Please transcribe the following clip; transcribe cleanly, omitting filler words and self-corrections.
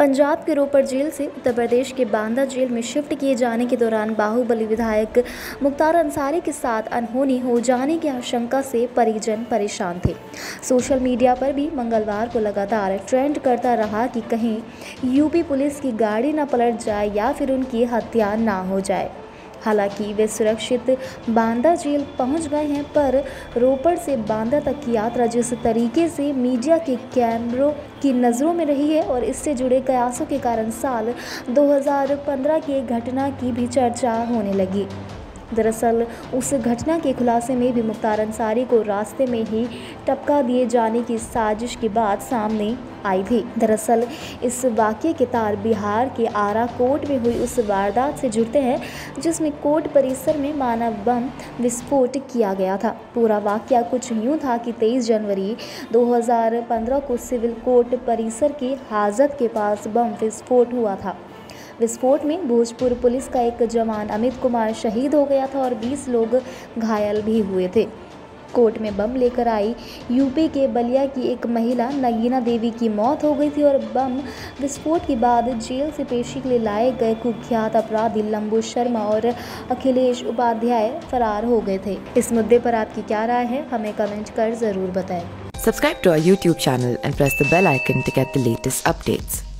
पंजाब के रोपड़ जेल से उत्तर प्रदेश के बांदा जेल में शिफ्ट किए जाने के दौरान बाहुबली विधायक मुख्तार अंसारी के साथ अनहोनी हो जाने की आशंका से परिजन परेशान थे। सोशल मीडिया पर भी मंगलवार को लगातार ट्रेंड करता रहा कि कहीं यूपी पुलिस की गाड़ी न पलट जाए या फिर उनकी हत्या ना हो जाए। हालांकि वे सुरक्षित बांदा जेल पहुंच गए हैं, पर रोपड़ से बांदा तक की यात्रा जिस तरीके से मीडिया के कैमरों की नज़रों में रही है और इससे जुड़े कयासों के कारण साल 2015 की एक घटना की भी चर्चा होने लगी। दरअसल उस घटना के खुलासे में भी मुख्तार अंसारी को रास्ते में ही टपका दिए जाने की साजिश की बात सामने आई थी। दरअसल इस वाक़ये के तार बिहार के आरा कोर्ट में हुई उस वारदात से जुड़ते हैं जिसमें कोर्ट परिसर में मानव बम विस्फोट किया गया था। पूरा वाक़या कुछ यूँ था कि 23 जनवरी 2015 को सिविल कोर्ट परिसर की हाजत के पास बम विस्फोट हुआ था। विस्फोट में भोजपुर पुलिस का एक जवान अमित कुमार शहीद हो गया था और 20 लोग घायल भी हुए थे। कोर्ट में बम लेकर आई यूपी के बलिया की एक महिला नगीना देवी की मौत हो गई थी और बम विस्फोट के बाद जेल से पेशी के लिए लाए गए कुख्यात अपराधी लंबू शर्मा और अखिलेश उपाध्याय फरार हो गए थे। इस मुद्दे पर आपकी क्या राय है, हमें कमेंट कर ज़रूर बताएं। Subscribe to our YouTube channel and press the bell icon to get the latest updates.